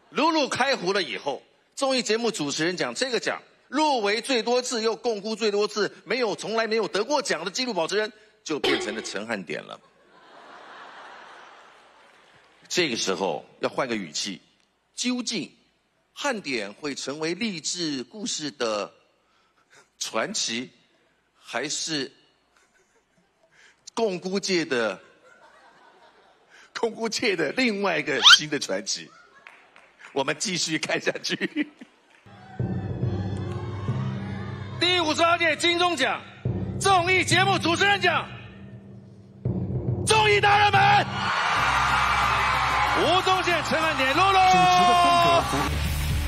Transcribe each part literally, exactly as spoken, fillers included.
露露开胡了以后，综艺节目主持人奖这个奖，入围最多次又共估最多次，没有从来没有得过奖的纪录保持人，就变成了陈汉典了。这个时候要换个语气，究竟汉典会成为励志故事的传奇，还是共估界的共估界的另外一个新的传奇？我们继续看下去。第五十二届金钟奖综艺节目主持人奖，综艺大热门，吴宗宪、陈汉典、露露。主持的风格符合。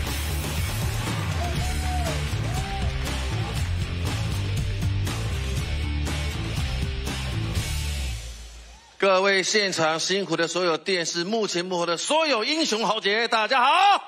各位现场辛苦的所有电视幕前幕后的所有英雄豪杰，大家好！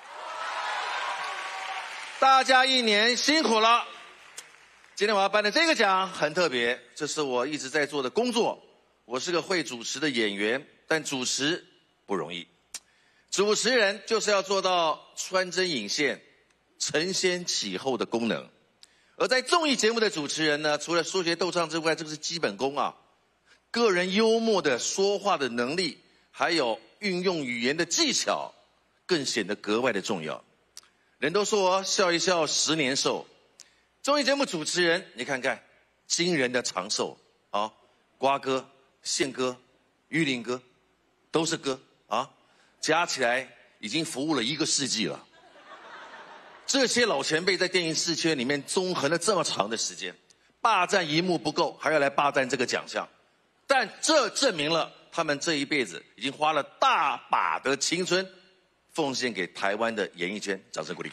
大家一年辛苦了。今天我要颁的这个奖很特别，这是我一直在做的工作。我是个会主持的演员，但主持不容易。主持人就是要做到穿针引线、承先启后的功能。而在综艺节目的主持人呢，除了说学逗唱之外，这个是基本功啊。个人幽默的说话的能力，还有运用语言的技巧，更显得格外的重要。人都说笑一笑十年寿，综艺节目主持人，你看看，惊人的长寿啊！瓜哥、宪哥、玉林哥，都是哥啊，加起来已经服务了一个世纪了。这些老前辈在电影视圈里面纵横了这么长的时间，霸占一幕不够，还要来霸占这个奖项。但这证明了他们这一辈子已经花了大把的青春，奉献给台湾的演艺圈，掌声鼓励。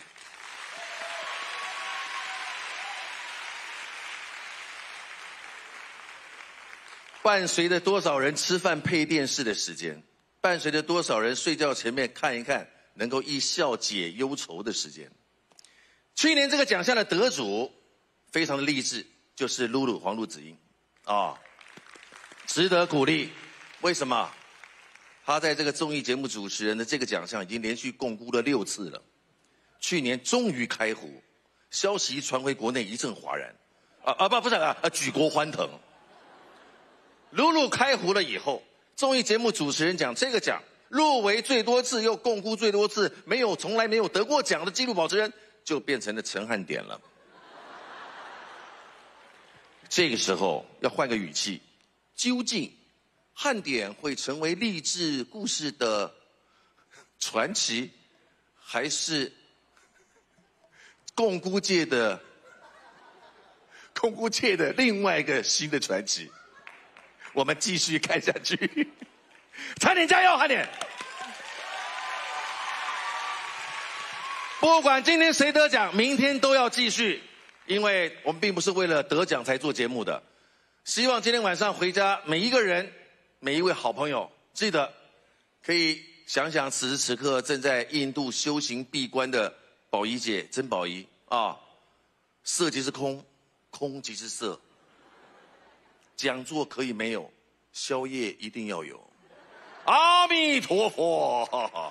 伴随着多少人吃饭配电视的时间，伴随着多少人睡觉前面看一看能够一笑解忧愁的时间。去年这个奖项的得主非常的励志，就是露露黄路子英啊。哦，值得鼓励，为什么？他在这个综艺节目主持人的这个奖项已经连续共估了六次了，去年终于开胡，消息传回国内一阵哗然，啊啊不不是啊啊举国欢腾。露露开胡了以后，综艺节目主持人奖这个奖，入围最多次又共估最多次，没有从来没有得过奖的纪录保持人，就变成了陈汉典了。这个时候要换个语气。究竟汉典会成为励志故事的传奇，还是共估界的共估界的另外一个新的传奇？我们继续看下去。汉典加油，汉典！不管今天谁得奖，明天都要继续，因为我们并不是为了得奖才做节目的。希望今天晚上回家，每一个人，每一位好朋友，记得可以想想此时此刻正在印度修行闭关的宝仪姐曾宝仪啊，色即是空，空即是色。讲座可以没有，宵夜一定要有。阿弥陀佛。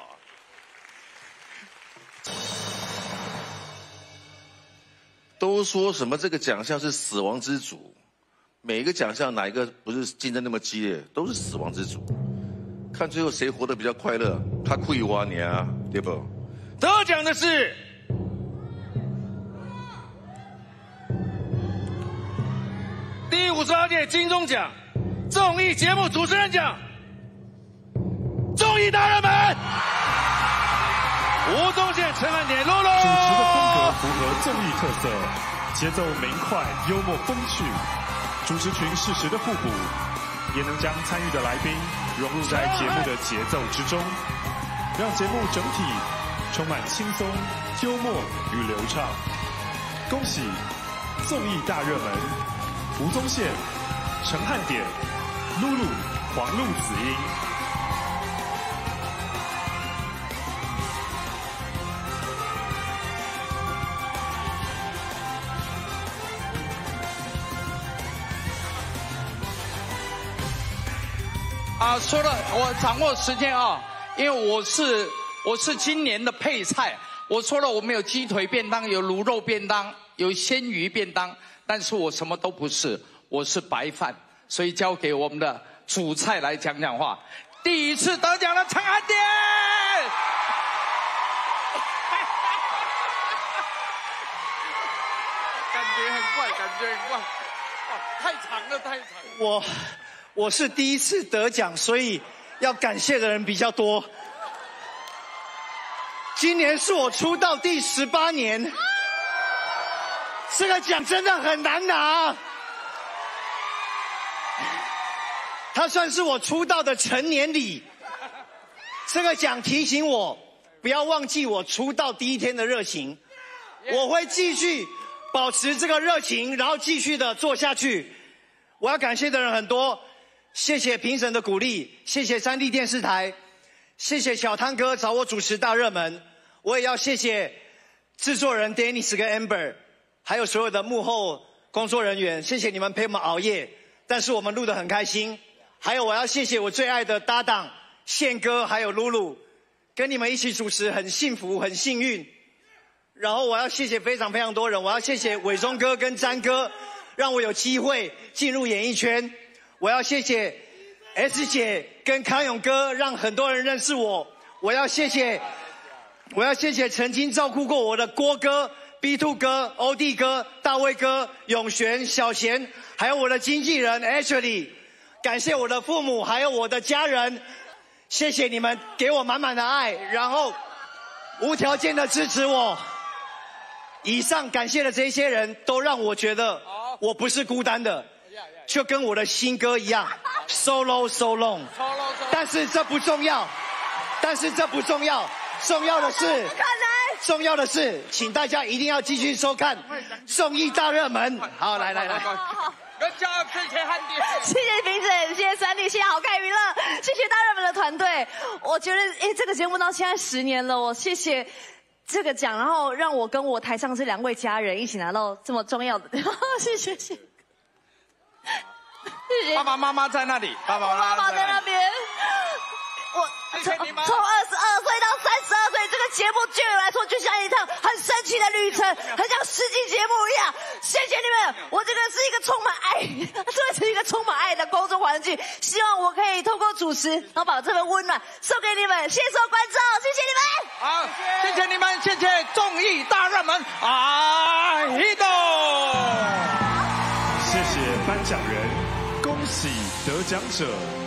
都说什么这个奖项是死亡之组。每一个奖项哪一个不是竞争那么激烈，都是死亡之组。看最后谁活得比较快乐，他亏我你啊，对不？得奖的是第五十二届金钟奖综艺节目主持人奖，综艺大热门，吴宗宪、陈汉典、露露。 主持的风格符合综艺特色，节奏明快，幽默风趣。主持群适时的互补，也能将参与的来宾融入在节目的节奏之中，让节目整体充满轻松、幽默与流畅。恭喜综艺大热门吴宗宪、陈汉典、露露、黄路子英。 啊，说了，我掌握时间啊，因为我是我是今年的配菜。我说了，我们有鸡腿便当，有卤肉便当，有鲜鱼便当，但是我什么都不是，我是白饭。所以交给我们的主菜来讲讲话。第一次得奖的陈汉典。 感觉很怪，感觉很怪，哇，太长了，太长了。 我我是第一次得奖，所以要感谢的人比较多。今年是我出道第十八年，这个奖真的很难拿。它算是我出道的成年礼。这个奖提醒我不要忘记我出道第一天的热情，我会继续保持这个热情，然后继续的做下去。我要感谢的人很多，谢谢评审的鼓励，谢谢三立电视台，谢谢小汤哥找我主持大热门，我也要谢谢制作人 Dennis 跟 Amber， 还有所有的幕后工作人员，谢谢你们陪我们熬夜，但是我们录得很开心。还有我要谢谢我最爱的搭档宪哥还有露露，跟你们一起主持很幸福很幸运。然后我要谢谢非常非常多人，我要谢谢伟忠哥跟詹哥，让我有机会进入演艺圈。我要谢谢 S 姐跟康永哥，让很多人认识我。我要谢谢，我要谢谢曾经照顾过我的郭哥、B 二 哥、欧弟哥、大卫哥、永璇、小贤，还有我的经纪人 Ashley。感谢我的父母，还有我的家人，谢谢你们给我满满的爱，然后无条件的支持我。以上感谢的这些人都让我觉得我不是孤单的，就跟我的新歌一样 ，solo so long。但是这不重要，但是这不重要，重要的是，重要的是，请大家一定要继续收看综艺大热门。好，来来来。 叫谢谢汉典， 谢谢评审，谢谢三立，谢谢好看娱乐，谢谢大热门的团队。我觉得，哎，这个节目到现在十年了，我谢谢这个奖，然后让我跟我台上这两位家人一起拿到这么重要的，谢谢谢谢。谢谢。 爸爸妈妈在那里，爸爸妈妈在那边。我从从二十二岁到三十二岁，这个节目对我来说就像一趟很神奇的旅程，很像实际节目一样。谢谢你们，我这个是一个充满爱，这是一个充满爱的工作环境。希望我可以透过主持，然后把这份温暖送给你们。谢谢所有观众，谢谢你们。 好，谢谢你们，谢谢综艺大热门啊，一动。 谢谢颁奖人，恭喜得奖者。